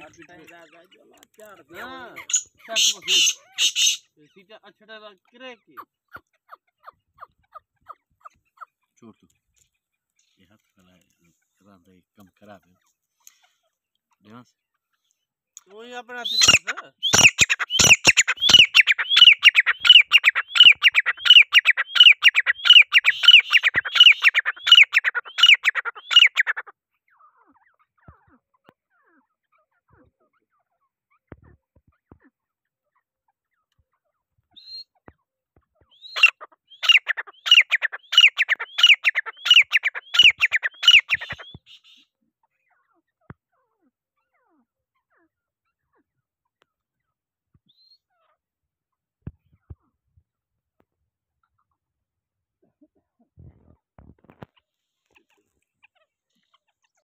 सीटा अच्छा करे की छोड़ तू ये हाथ वाला रांधे कम खराब है देवांश तू ही अपना